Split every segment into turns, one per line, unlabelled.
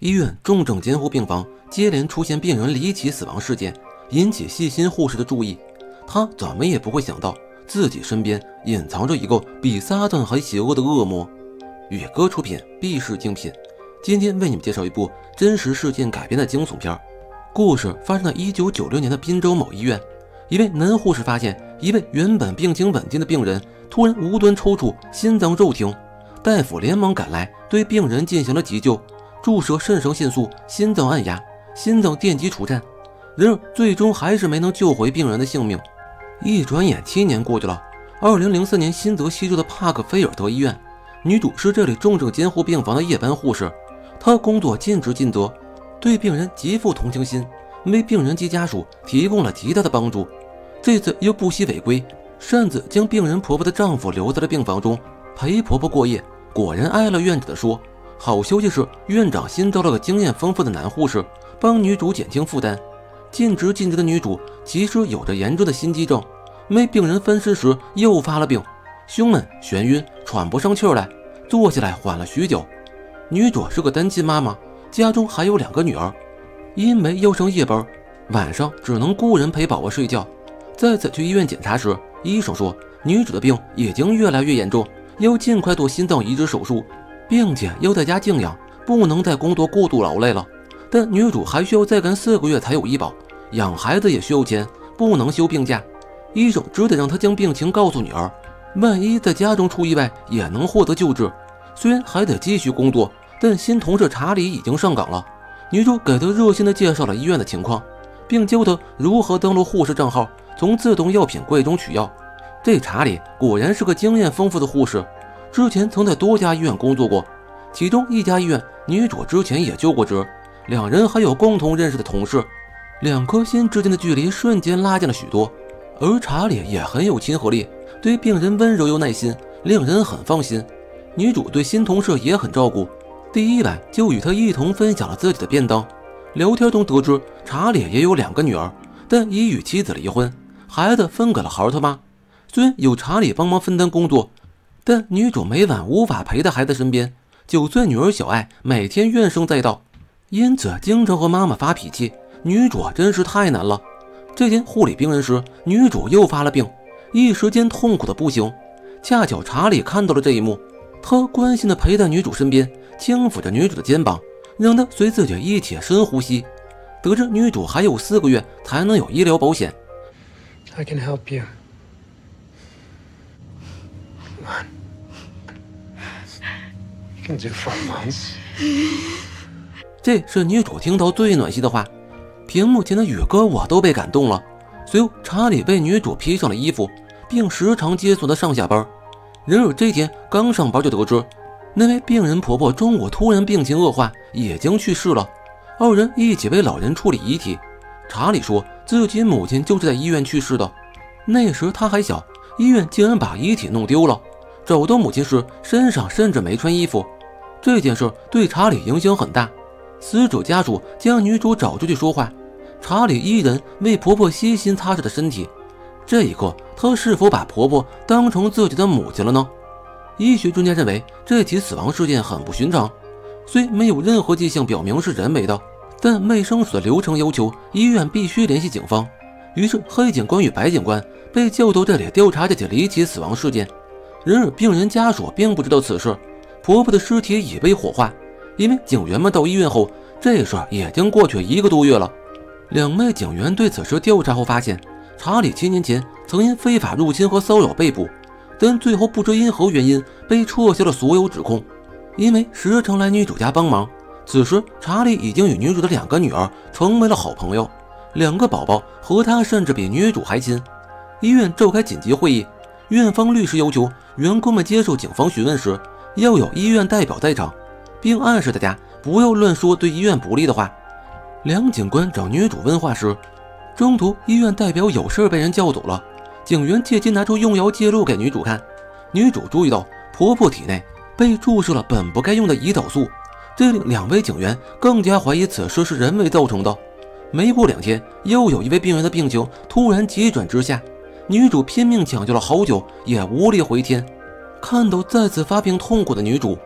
医院重症监护病房接连出现病人离奇死亡事件，引起细心护士的注意。她怎么也不会想到，自己身边隐藏着一个比撒旦还邪恶的恶魔。宇哥出品，必是精品。今天为你们介绍一部真实事件改编的惊悚片。故事发生在1996年的滨州某医院，一位男护士发现一位原本病情稳定的病人突然无端抽搐，心脏骤停。大夫连忙赶来，对病人进行了急救，注射肾上腺素、心脏按压、心脏电击除颤，然而最终还是没能救回病人的性命。一转眼7年过去了，2004年新泽西州的帕克菲尔德医院，女主是这里重症监护病房的夜班护士，她工作尽职尽责，对病人极富同情心，为病人及家属提供了极大的帮助。这次又不惜违规，擅自将病人婆婆的丈夫留在了病房中陪婆婆过夜，果然挨了院长的说。好消息是，院长新招了个经验丰富的男护士，帮女主减轻负担。尽职尽责的女主其实有着严重的心肌症，为病人分尸时又发了病，胸闷、眩晕、喘不上气来，坐下来缓了许久。女主是个单亲妈妈，家中还有2个女儿，因为要上夜班，晚上只能孤人陪宝宝睡觉。再次去医院检查时，医生说女主的病已经越来越严重，要尽快做心脏移植手术，并且要在家静养，不能再工作过度劳累了。但女主还需要再干4个月才有医保，养孩子也需要钱，不能休病假。医生只得让她将病情告诉女儿，万一在家中出意外也能获得救治。虽然还得继续工作，但新同事查理已经上岗了。女主给他热心地介绍了医院的情况，并教他如何登录护士账号，从自动药品柜中取药。这查理果然是个经验丰富的护士，之前曾在多家医院工作过，其中一家医院女主之前也就过职，两人还有共同认识的同事，2颗心之间的距离瞬间拉近了许多。而查理也很有亲和力，对病人温柔又耐心，令人很放心。女主对新同事也很照顾，第一晚就与他一同分享了自己的便当。聊天中得知查理也有2个女儿，但已与妻子离婚，孩子分给了孩儿他妈。虽然有查理帮忙分担工作，但女主每晚无法陪在孩子身边，9岁女儿小爱每天怨声载道，因此经常和妈妈发脾气。女主真是太难了。这天护理病人时，女主又发了病，一时间痛苦的不行。恰巧查理看到了这一幕，他关心地陪在女主身边，轻抚着女主的肩膀，让她随自己一起深呼吸。得知女主还有4个月才能有医疗保险。
I can help you. Come on. You can do 4 months.
这是女主听到最暖心的话，屏幕前的宇哥我都被感动了。随后查理为女主披上了衣服，并时常接送她上下班。然而这天刚上班就得知，那位病人婆婆中午突然病情恶化，已经去世了。2人一起为老人处理遗体。查理说自己母亲就是在医院去世的，那时他还小，医院竟然把遗体弄丢了。找到母亲时，身上甚至没穿衣服。这件事对查理影响很大，死者家属将女主找出去说话，查理依然为婆婆悉心擦拭的身体。这一刻，他是否把婆婆当成自己的母亲了呢？医学专家认为这起死亡事件很不寻常，虽没有任何迹象表明是人为的，但卫生署的流程要求医院必须联系警方。于是黑警官与白警官被叫到这里调查这起离奇死亡事件。然而病人家属并不知道此事，婆婆的尸体已被火化。因为警员们到医院后，这事已经过去1个多月了。2位警员对此事调查后发现，查理7年前曾因非法入侵和骚扰被捕，但最后不知因何原因被撤销了所有指控。因为时常来女主家帮忙，此时查理已经与女主的2个女儿成为了好朋友，2个宝宝和他甚至比女主还亲。医院召开紧急会议，院方律师要求员工们接受警方询问时要有医院代表在场，并暗示大家不要乱说对医院不利的话。2警官找女主问话时，中途医院代表有事被人叫走了，警员借机拿出用药记录给女主看。女主注意到婆婆体内被注射了本不该用的胰岛素，这令2位警员更加怀疑此事是人为造成的。没过2天，又有一位病人的病情突然急转直下，女主拼命抢救了好久，也无力回天。看到再次发病痛苦的女主，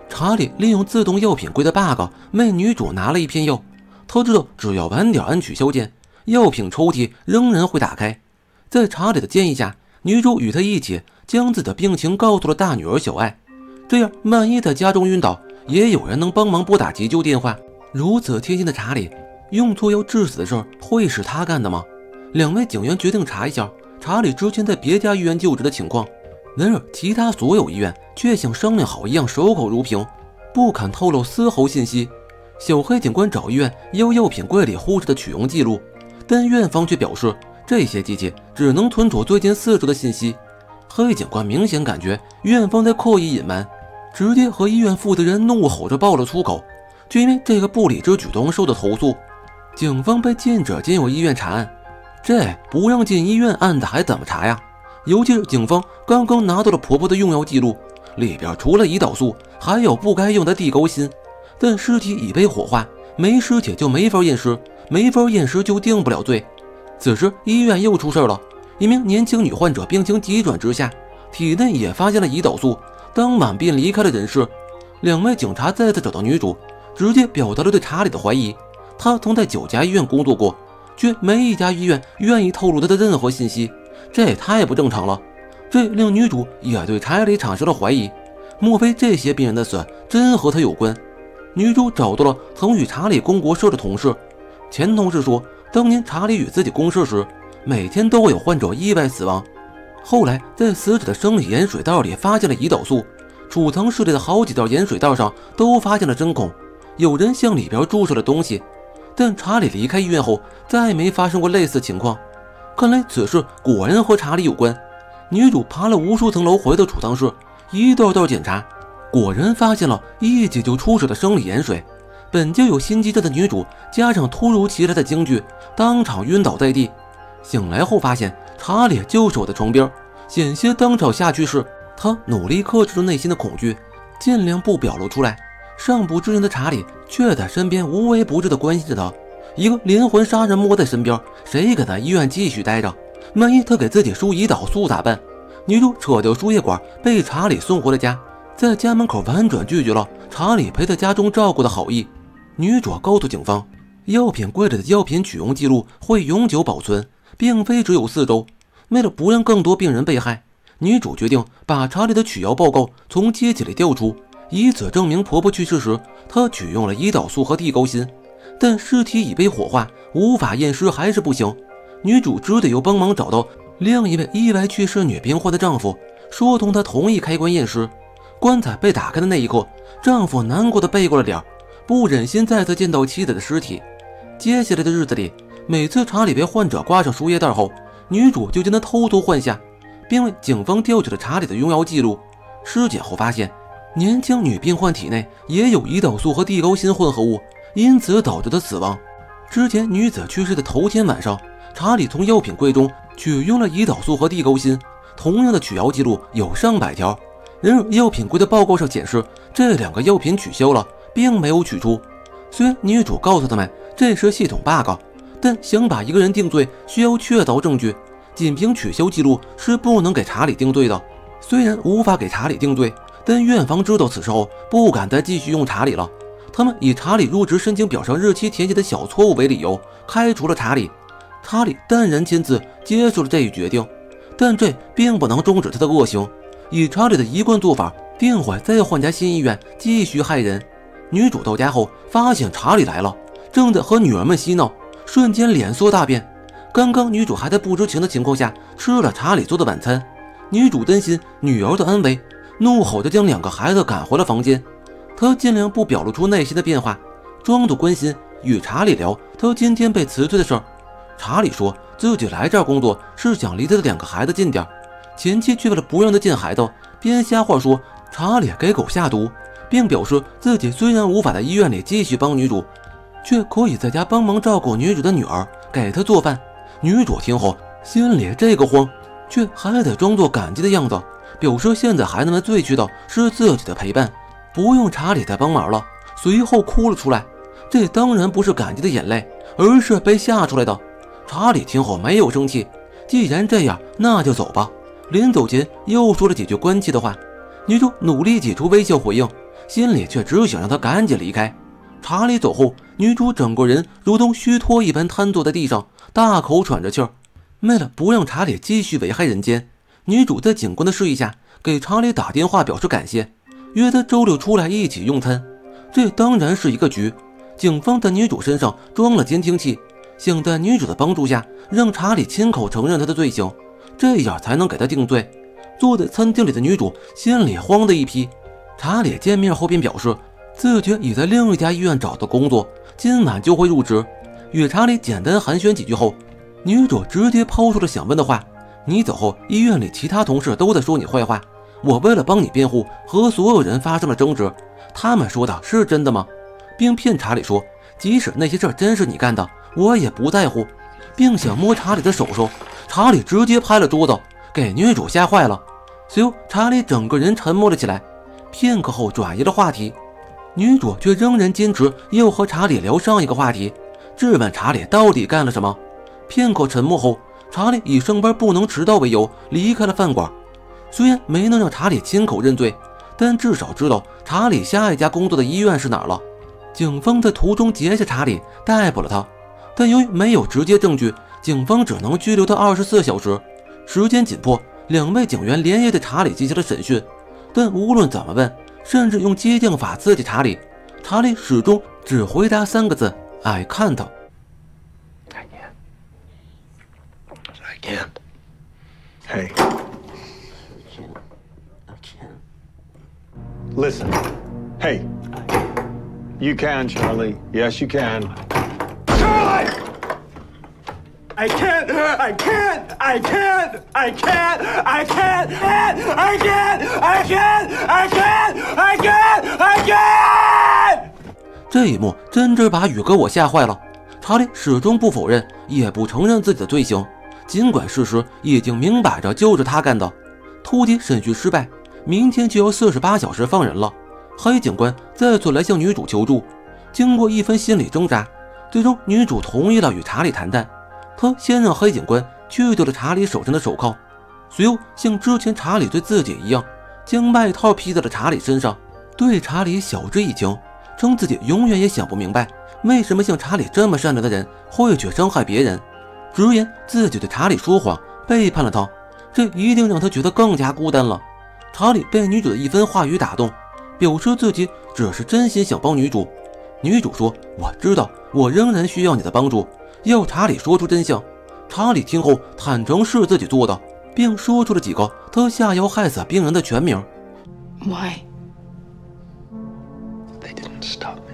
查理利用自动药品柜的 bug 为女主拿了一片药，他知道只要晚点按取消键，药品抽屉仍然会打开。在查理的建议下，女主与他一起将自己的病情告诉了大女儿小艾，这样万一在家中晕倒，也有人能帮忙拨打急救电话。如此贴心的查理，用错药致死的事儿会是他干的吗？两位警员决定查一下查理之前在别家医院就职的情况。然而其他所有医院却像商量好一样守口如瓶，不肯透露丝毫信息。小黑警官找医院要药品柜里护士的取用记录，但院方却表示这些机器只能存储最近4周的信息。黑警官明显感觉院方在刻意隐瞒，直接和医院负责人怒吼着爆了出口，却因为这个不理智举动受到投诉。警方被禁止进入医院查案，这不让进医院案的还怎么查呀？尤其是警方刚刚拿到了婆婆的用药记录，里边除了胰岛素还有不该用的地沟锌，但尸体已被火化，没尸体就没法验尸，没法验尸就定不了罪。此时医院又出事了，一名年轻女患者病情急转直下，体内也发现了胰岛素，当晚便离开了人世。两位警察再次找到女主，直接表达了对查理的怀疑。她曾在9家医院工作过，却没一家医院愿意透露她的任何信息，这也太不正常了。这令女主也对查理产生了怀疑，莫非这些病人的死真和他有关？女主找到了曾与查理共过事的同事，前同事说当年查理与自己共事时，每天都会有患者意外死亡。后来在死者的生理盐水道里发现了胰岛素，储藏室里的好几道盐水道上都发现了针孔，有人向里边注射了东西。但查理离开医院后再没发生过类似情况，看来此事果然和查理有关。女主爬了无数层楼回到储藏室，一道道检查，果然发现了一挤就出水的生理盐水。本就有心机症的女主加上突如其来的惊惧，当场晕倒在地。醒来后发现查理就守在床边，险些当场下去世。她努力克制住内心的恐惧，尽量不表露出来。尚不知人的查理却在身边无微不至地关心着他。一个连环杀人魔在身边，谁敢在医院继续待着？万一他给自己输胰岛素咋办？女主扯掉输液管，被查理送回了家，在家门口婉转拒绝了查理陪在家中照顾的好意。女主告诉警方，药品柜里的药品取用记录会永久保存，并非只有4周。为了不让更多病人被害，女主决定把查理的取药报告从机器里调出，以此证明婆婆去世时她取用了胰岛素和地沟锌。但尸体已被火化，无法验尸还是不行。女主只得又帮忙找到另一位意外去世女病患的丈夫，说同他同意开棺验尸。棺材被打开的那一刻，丈夫难过的背过了脸，不忍心再次见到妻子的尸体。接下来的日子里，每次查理为患者挂上输液袋后，女主就将他偷偷换下，并为警方调取了查理的用药记录。尸检后发现，年轻女病患体内也有胰岛素和地沟锌混合物，因此导致的死亡。之前女子去世的头天晚上，查理从药品柜中取用了胰岛素和地沟锌，同样的取药记录有上百条。然而药品柜的报告上显示，这2个药品取消了，并没有取出。虽然女主告诉他们这是系统 bug， 但想把一个人定罪需要确凿证据，仅凭取消记录是不能给查理定罪的。虽然无法给查理定罪，但院方知道此事后不敢再继续用查理了。他们以查理入职申请表上日期填写的小错误为理由，开除了查理。查理淡然签字接受了这一决定，但这并不能终止他的恶行。以查理的一贯做法，定会再换家新医院继续害人。女主到家后发现查理来了，正在和女儿们嬉闹，瞬间脸色大变。刚刚女主还在不知情的情况下吃了查理做的晚餐，女主担心女儿的安危，怒吼着将2个孩子赶回了房间。她尽量不表露出内心的变化，装作关心，与查理聊她今天被辞退的事儿。查理说自己来这儿工作是想离他的2个孩子近点，前妻却为了不让他见孩子，编瞎话说查理给狗下毒，并表示自己虽然无法在医院里继续帮女主，却可以在家帮忙照顾女主的女儿，给她做饭。女主听后心里这个慌，却还得装作感激的样子，表示现在孩子们最需要是自己的陪伴，不用查理再帮忙了。随后哭了出来，这当然不是感激的眼泪，而是被吓出来的。查理听后没有生气，既然这样，那就走吧。临走前又说了几句关切的话，女主努力挤出微笑回应， 心里却只想让他赶紧离开。查理走后，女主整个人如同虚脱一般瘫坐在地上，大口喘着气儿。为了不让查理继续危害人间，女主在警官的示意下给查理打电话表示感谢，约他周六出来一起用餐。这当然是一个局，警方在女主身上装了监听器，想在女主的帮助下让查理亲口承认他的罪行，这样才能给他定罪。坐在餐厅里的女主心里慌的一批。查理见面后便表示自觉已在另一家医院找到工作，今晚就会入职。与查理简单寒暄几句后，女主直接抛出了想问的话：你走后，医院里其他同事都在说你坏话，我为了帮你辩护，和所有人发生了争执，他们说的是真的吗？并骗查理说，即使那些事真是你干的，我也不在乎，并想摸查理的手手。查理直接拍了桌子，给女主吓坏了。随后查理整个人沉默了起来，片刻后转移了话题。女主却仍然坚持又和查理聊上一个话题，质问查理到底干了什么。片刻沉默后，查理以上班不能迟到为由离开了饭馆。虽然没能让查理亲口认罪，但至少知道查理下一家工作的医院是哪儿了。警方在途中截下查理，逮捕了他，但由于没有直接证据，警方只能拘留他24小时。时间紧迫，两位警员连夜对查理进行了审讯，但无论怎么问，甚至用激将法刺激查理，查理始终只回答3个字：I can't。
I can't.
Hey.
I can't.
Listen. Hey. You can, Charlie. Yes, you can. Charlie! I can't! I can't! I can't! I can't! I can't! I can't! I can't! I can't! I can't! I can't!
这一幕真真把宇哥我吓坏了。查理始终不否认，也不承认自己的罪行，尽管事实已经明摆着就是他干的。突击审讯失败，明天就要48小时放人了。黑警官再次来向女主求助，经过一番心理挣扎，最终女主同意了与查理谈谈。她先让黑警官去掉了查理手上的手铐，随后像之前查理对自己一样，将外套披在了查理身上，对查理晓之以情，称自己永远也想不明白，为什么像查理这么善良的人会去伤害别人，直言自己对查理说谎，背叛了他，这一定让他觉得更加孤单了。查理被女主的一番话语打动，表示自己只是真心想帮女主。女主说，我知道我仍然需要你的帮助，要查理说出真相。查理听后坦诚是自己做的，并说出了几个他下药害死病人的全名。
Why?
They didn't stop me.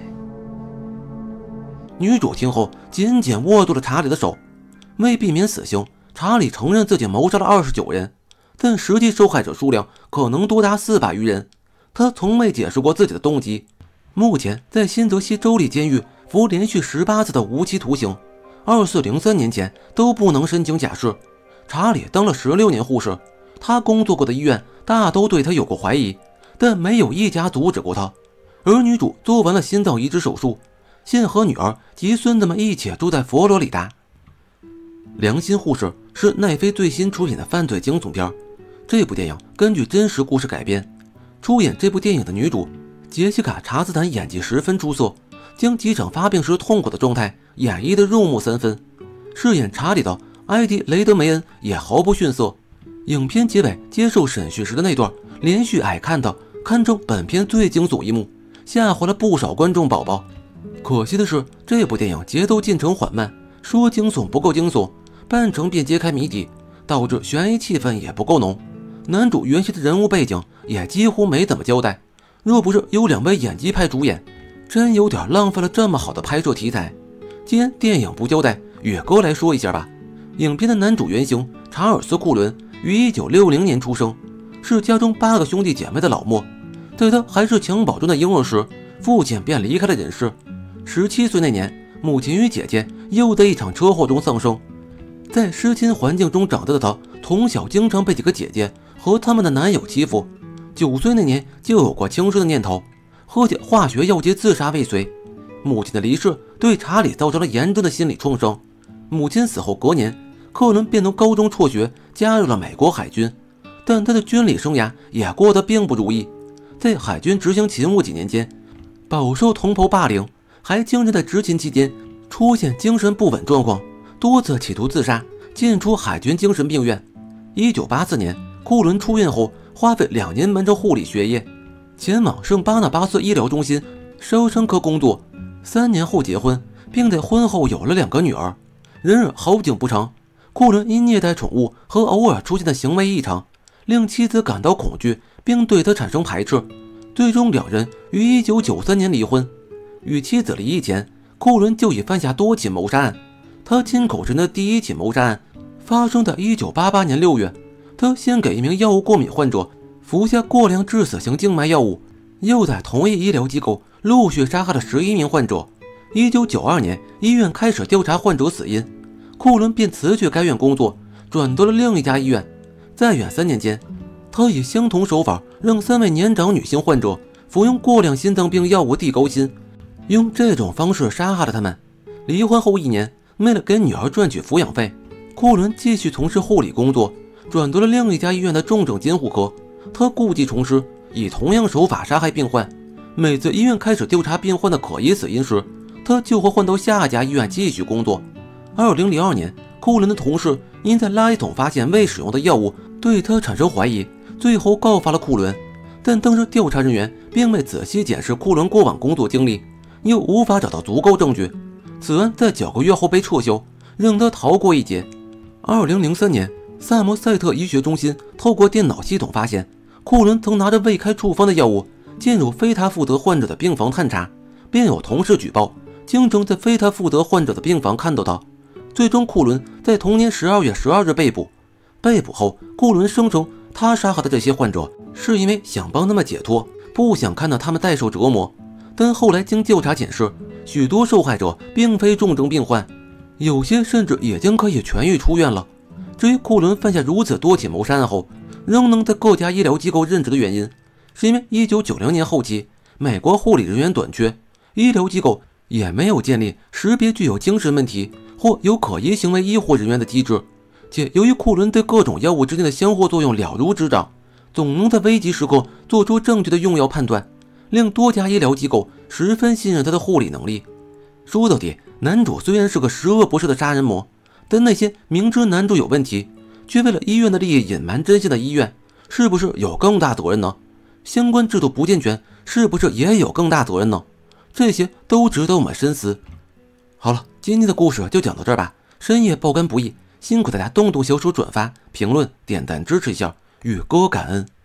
女主听后紧紧握住了查理的手。为避免死刑，查理承认自己谋杀了29人，但实际受害者数量可能多达400余人。他从未解释过自己的动机。目前在新泽西州立监狱服连续18次的无期徒刑，2403年前都不能申请假释。查理当了16年护士，他工作过的医院大都对他有过怀疑，但没有一家阻止过他。而女主做完了心脏移植手术，现和女儿及孙子们一起住在佛罗里达。良心护士是奈飞最新出品的犯罪惊悚片，这部电影根据真实故事改编。出演这部电影的女主杰西卡·查斯坦演技十分出色，将几场发病时痛苦的状态演绎得入木三分。饰演查理的埃迪·雷德梅恩也毫不逊色。影片结尾接受审讯时的那段连续矮看的，堪称本片最惊悚一幕，吓坏了不少观众宝宝。可惜的是，这部电影节奏进程缓慢，说惊悚不够惊悚，半程便揭开谜底，导致悬疑气氛也不够浓。男主原先的人物背景也几乎没怎么交代，若不是有2位演技派主演，真有点浪费了这么好的拍摄题材。既然电影不交代，宇哥来说一下吧。影片的男主原型查尔斯·库伦于1960年出生，是家中8个兄弟姐妹的老末。在他还是襁褓中的婴儿时，父亲便离开了人世。17岁那年，母亲与姐姐又在一场车祸中丧生。在失亲环境中长大的他，从小经常被几个姐姐和他们的男友欺负。9岁那年就有过轻生的念头，喝下化学药剂自杀未遂。母亲的离世对查理造成了严重的心理创伤。母亲死后隔年，克伦便从高中辍学，加入了美国海军，但他的军旅生涯也过得并不如意。 在海军执行勤务几年间，饱受同袍霸凌，还经常在执勤期间出现精神不稳状况，多次企图自杀，进出海军精神病院。1984年，库伦出院后，花费2年完成护理学业，前往圣巴纳巴斯医疗中心烧伤科工作。3年后结婚，并在婚后有了2个女儿。然而好景不长，库伦因虐待宠物和偶尔出现的行为异常，令妻子感到恐惧，并对他产生排斥。最终2人于1993年离婚。与妻子离异前，库伦就已犯下多起谋杀案。他亲口承认的第1起谋杀案发生在1988年6月，他先给一名药物过敏患者服下过量致死性静脉药物，又在同一医疗机构陆续杀害了11名患者。1992年，医院开始调查患者死因，库伦便辞去该院工作，转到了另一家医院。再远3年间，他以相同手法让3位年长女性患者服用过量心脏病药物地高辛，用这种方式杀害了他们。离婚后1年，为了给女儿赚取抚养费，库伦继续从事护理工作，转到了另一家医院的重症监护科。他故技重施，以同样手法杀害病患。每次医院开始调查病患的可疑死因时，他就会换到下一家医院继续工作。2002年，库伦的同事因在垃圾桶发现未使用的药物，对他产生怀疑，最后告发了库伦。但当时调查人员并未仔细检视库伦过往工作经历，又无法找到足够证据。此案在9个月后被撤销，让他逃过一劫。2003年，萨默塞特医学中心透过电脑系统发现，库伦曾拿着未开处方的药物进入非他负责患者的病房探查，便有同事举报，经常在非他负责患者的病房看到他。最终，库伦在同年12月12日被捕。被捕后，库伦声称他杀害的这些患者是因为想帮他们解脱，不想看到他们再受折磨。但后来经调查显示，许多受害者并非重症病患，有些甚至已经可以痊愈出院了。至于库伦犯下如此多起谋杀案后仍能在各家医疗机构任职的原因，是因为1990年后期美国护理人员短缺，医疗机构也没有建立识别具有精神问题或有可疑行为医护人员的机制。且由于库伦对各种药物之间的相互作用了如指掌，总能在危急时刻做出正确的用药判断，令多家医疗机构十分信任他的护理能力。说到底，男主虽然是个十恶不赦的杀人魔，但那些明知男主有问题却为了医院的利益隐瞒真相的医院，是不是有更大责任呢？相关制度不健全，是不是也有更大责任呢？这些都值得我们深思。好了，今天的故事就讲到这儿吧。深夜爆肝不易，辛苦大家动动小手转发、评论、点赞支持一下，宇哥感恩。